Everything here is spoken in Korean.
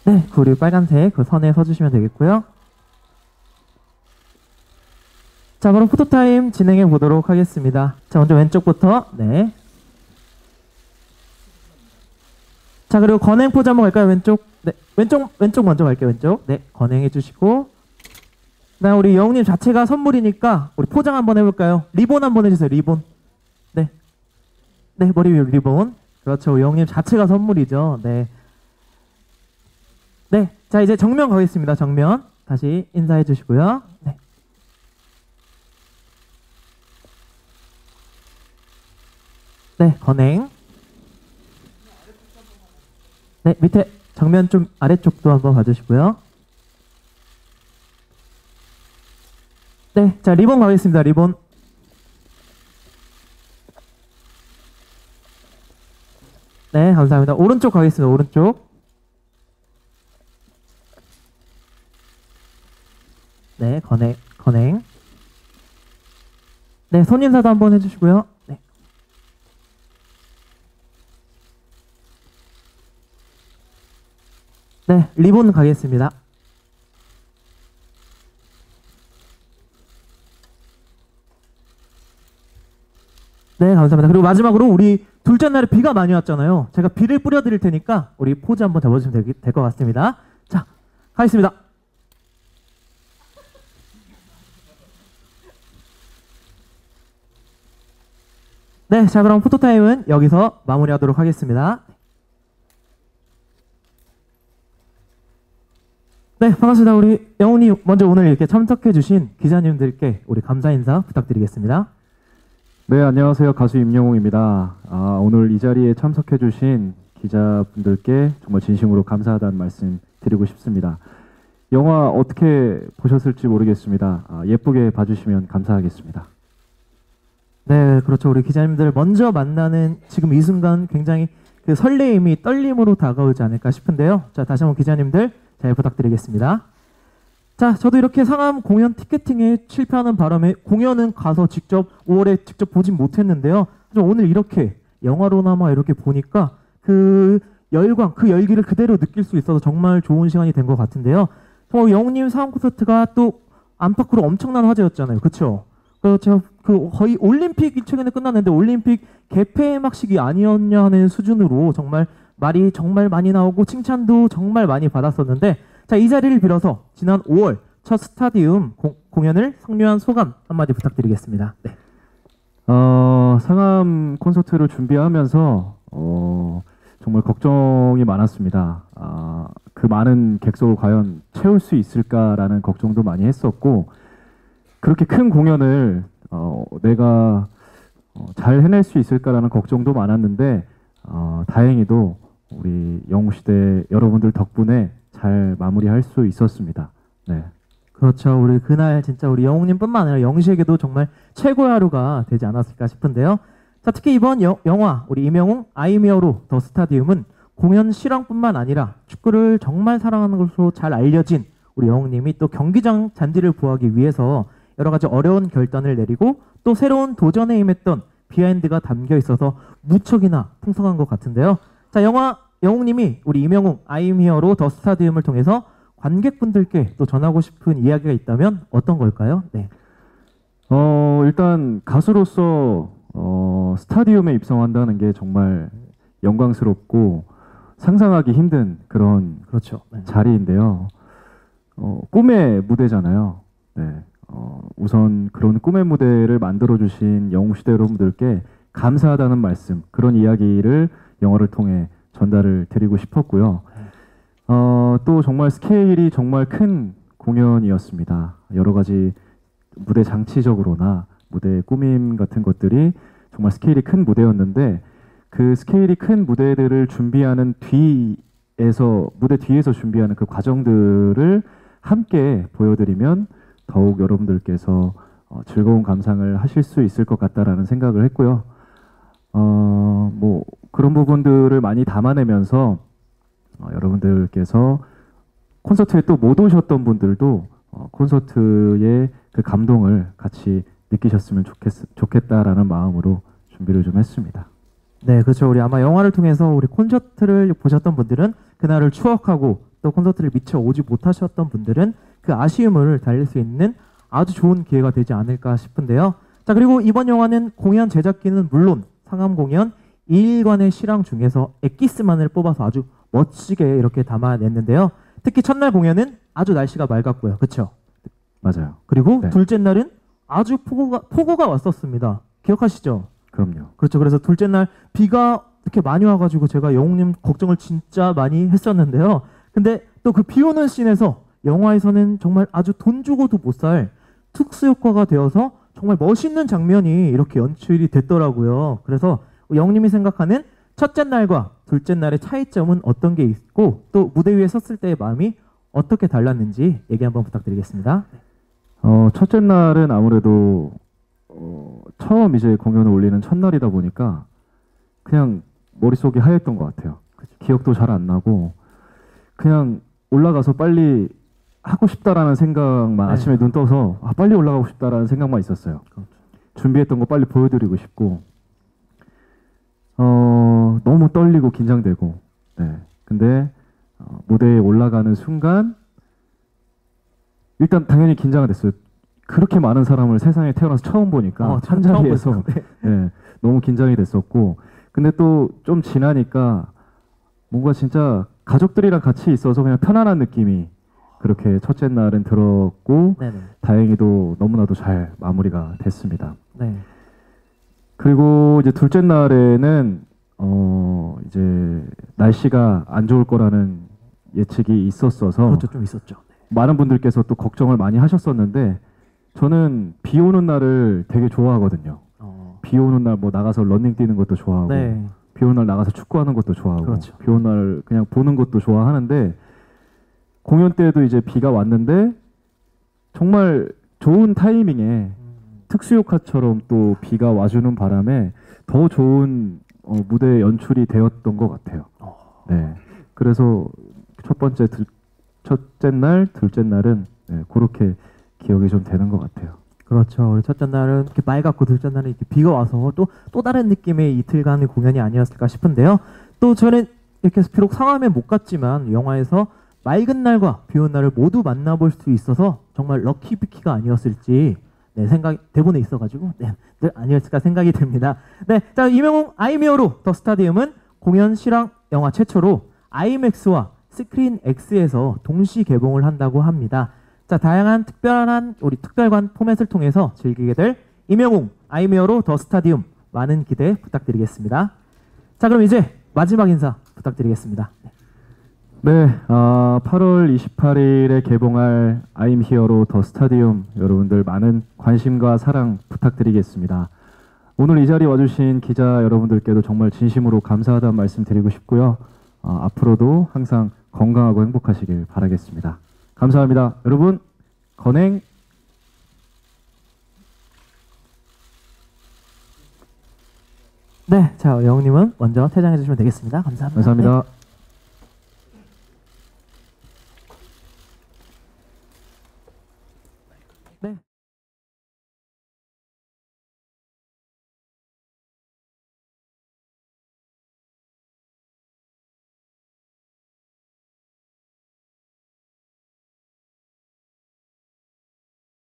네, 우리 빨간색 그 선에 서주시면 되겠고요. 자, 그럼 포토타임 진행해 보도록 하겠습니다. 자, 먼저 왼쪽부터. 네. 자, 그리고 건행 포즈 한번 갈까요? 왼쪽. 네, 왼쪽 먼저 갈게요. 왼쪽. 네, 건행해 주시고. 나 우리 영웅님 자체가 선물이니까 우리 포장 한번 해볼까요? 리본 한번 해주세요. 리본. 네. 네, 머리 위 리본. 그렇죠. 영웅님 자체가 선물이죠. 네. 네, 자 이제 정면 가겠습니다. 정면 다시 인사해 주시고요. 네. 네, 건행. 네, 밑에 정면 좀 아래쪽도 한번 봐주시고요. 네, 자 리본 가겠습니다. 리본. 네, 감사합니다. 오른쪽 가겠습니다. 오른쪽. 네, 건행. 네, 손인사도 한번 해주시고요. 네. 네, 리본 가겠습니다. 네, 감사합니다. 그리고 마지막으로 우리 둘째 날에 비가 많이 왔잖아요. 제가 비를 뿌려드릴 테니까 우리 포즈 한번 잡아주시면 될 것 같습니다. 자, 가겠습니다. 네, 자 그럼 포토타임은 여기서 마무리하도록 하겠습니다. 네, 반갑습니다. 우리 영훈이 먼저 오늘 이렇게 참석해주신 기자님들께 우리 감사 인사 부탁드리겠습니다. 네, 안녕하세요. 가수 임영웅입니다. 오늘 이 자리에 참석해주신 기자분들께 정말 진심으로 감사하다는 말씀 드리고 싶습니다. 영화 어떻게 보셨을지 모르겠습니다. 예쁘게 봐주시면 감사하겠습니다. 네, 그렇죠. 우리 기자님들 먼저 만나는 지금 이 순간 굉장히 그 설레임이 떨림으로 다가오지 않을까 싶은데요. 자, 다시 한번 기자님들 잘 부탁드리겠습니다. 자, 저도 이렇게 상암 공연 티켓팅에 실패하는 바람에 공연은 가서 직접 5월에 직접 보진 못했는데요. 오늘 이렇게 영화로나마 이렇게 보니까 그 열광, 그 열기를 그대로 느낄 수 있어서 정말 좋은 시간이 된 것 같은데요. 정말 영웅님 상암 콘서트가 또 안팎으로 엄청난 화제였잖아요. 그렇죠? 제가 그 거의 올림픽이 최근에 끝났는데 올림픽 개폐막식이 아니었냐 하는 수준으로 정말 말이 정말 많이 나오고 칭찬도 정말 많이 받았었는데, 자, 이 자리를 빌어서 지난 5월 첫 스타디움 공연을 성료한 소감 한마디 부탁드리겠습니다. 네. 상암 콘서트를 준비하면서 정말 걱정이 많았습니다. 그 많은 객석을 과연 채울 수 있을까라는 걱정도 많이 했었고, 그렇게 큰 공연을 내가 잘 해낼 수 있을까라는 걱정도 많았는데, 다행히도 우리 영웅시대 여러분들 덕분에 잘 마무리할 수 있었습니다. 네. 그렇죠. 우리 그날 진짜 우리 영웅님뿐만 아니라 영시에게도 정말 최고의 하루가 되지 않았을까 싶은데요. 자, 특히 이번 영화 우리 임영웅 아이미어로 더 스타디움은 공연 실황뿐만 아니라 축구를 정말 사랑하는 것으로 잘 알려진 우리 영웅님이 또 경기장 잔디를 보호하기 위해서 여러 가지 어려운 결단을 내리고 또 새로운 도전에 임했던 비하인드가 담겨 있어서 무척이나 풍성한 것 같은데요. 자, 영화 영웅님이 우리 임영웅 I'm Here로 더 스타디움을 통해서 관객분들께 또 전하고 싶은 이야기가 있다면 어떤 걸까요? 네. 일단 가수로서 스타디움에 입성한다는 게 정말 영광스럽고 상상하기 힘든 그런 그렇죠. 네. 자리인데요. 꿈의 무대잖아요. 네. 우선 그런 꿈의 무대를 만들어주신 영웅시대 여러분들께 감사하다는 말씀, 그런 이야기를 영화를 통해 전달을 드리고 싶었고요. 또 정말 스케일이 정말 큰 공연이었습니다. 여러 가지 무대 장치적으로나 무대 꾸밈 같은 것들이 정말 스케일이 큰 무대였는데, 그 스케일이 큰 무대들을 준비하는 무대 뒤에서 준비하는 그 과정들을 함께 보여드리면 더욱 여러분들께서 즐거운 감상을 하실 수 있을 것 같다라는 생각을 했고요. 뭐 그런 부분들을 많이 담아내면서 여러분들께서 콘서트에 또 못 오셨던 분들도 콘서트의 그 감동을 같이 느끼셨으면 좋겠다라는 마음으로 준비를 좀 했습니다. 네, 그렇죠. 우리 아마 영화를 통해서 우리 콘서트를 보셨던 분들은 그날을 추억하고 또 콘서트를 미처 오지 못하셨던 분들은 그 아쉬움을 달랠 수 있는 아주 좋은 기회가 되지 않을까 싶은데요. 자, 그리고 이번 영화는 공연 제작기는 물론 상암 공연 2일간의 실황 중에서 엑기스만을 뽑아서 아주 멋지게 이렇게 담아냈는데요. 특히 첫날 공연은 아주 날씨가 맑았고요. 그렇죠? 맞아요. 그리고 네. 둘째 날은 아주 폭우가 왔었습니다. 기억하시죠? 그럼요. 그렇죠. 그래서 둘째 날 비가 이렇게 많이 와가지고 제가 영웅님 걱정을 진짜 많이 했었는데요. 근데 또 그 비 오는 씬에서 영화에서는 정말 아주 돈 주고도 못 살 특수 효과가 되어서 정말 멋있는 장면이 이렇게 연출이 됐더라고요. 그래서 영웅님이 생각하는 첫째 날과 둘째 날의 차이점은 어떤 게 있고 또 무대 위에 섰을 때의 마음이 어떻게 달랐는지 얘기 한번 부탁드리겠습니다. 첫째 날은 아무래도 처음 이제 공연을 올리는 첫날이다 보니까 그냥 머릿속이 하였던 것 같아요. 기억도 잘 안 나고 그냥 올라가서 빨리 하고 싶다라는 생각만 네. 아침에 눈 떠서 빨리 올라가고 싶다라는 생각만 있었어요. 준비했던 거 빨리 보여드리고 싶고 너무 떨리고 긴장되고 네. 근데 무대에 올라가는 순간 일단 당연히 긴장이 됐어요. 그렇게 많은 사람을 세상에 태어나서 처음 보니까 한 자리에서 네, 너무 긴장이 됐었고 근데 또 좀 지나니까 뭔가 진짜 가족들이랑 같이 있어서 그냥 편안한 느낌이 그렇게 첫째 날은 들었고 네네. 다행히도 너무나도 잘 마무리가 됐습니다. 네. 그리고 이제 둘째 날에는 이제 날씨가 안 좋을 거라는 예측이 있었어서 그렇죠. 좀 있었죠. 많은 분들께서 또 걱정을 많이 하셨었는데 저는 비 오는 날을 되게 좋아하거든요. 비 오는 날 뭐 나가서 러닝 뛰는 것도 좋아하고 네. 비 오는 날 나가서 축구하는 것도 좋아하고 그렇죠. 비 오는 날 그냥 보는 것도 좋아하는데 공연 때도 이제 비가 왔는데 정말 좋은 타이밍에 특수효과처럼 또 비가 와주는 바람에 더 좋은 무대 연출이 되었던 것 같아요. 네. 그래서 첫째 날, 둘째 날은 네, 그렇게 기억이 좀 되는 것 같아요. 그렇죠. 우리 첫째 날은 이렇게 맑았고 둘째 날은 이렇게 비가 와서 또 다른 느낌의 이틀간의 공연이 아니었을까 싶은데요. 또 저는 이렇게 해서 비록 상암에 못 갔지만 영화에서 맑은 날과 비 오는 날을 모두 만나볼 수 있어서 정말 럭키비키가 아니었을지 네, 생각이 대본에 있어가지고 네, 늘 아니었을까 생각이 듭니다. 네, 자 이명웅 아이미어로 더 스타디움은 공연 실황 영화 최초로 아이맥스와 스크린 X에서 동시 개봉을 한다고 합니다. 자, 다양한 특별한 우리 특별관 포맷을 통해서 즐기게 될 이명웅 아이미어로 더 스타디움 많은 기대 부탁드리겠습니다. 자, 그럼 이제 마지막 인사 부탁드리겠습니다. 네, 8월 28일에 개봉할 I'm Here로 더 스타디움 여러분들 많은 관심과 사랑 부탁드리겠습니다. 오늘 이 자리에 와주신 기자 여러분들께도 정말 진심으로 감사하다는 말씀 드리고 싶고요. 앞으로도 항상 건강하고 행복하시길 바라겠습니다. 감사합니다. 여러분, 건행! 네, 자, 영웅님은 먼저 퇴장해 주시면 되겠습니다. 감사합니다. 감사합니다. 네.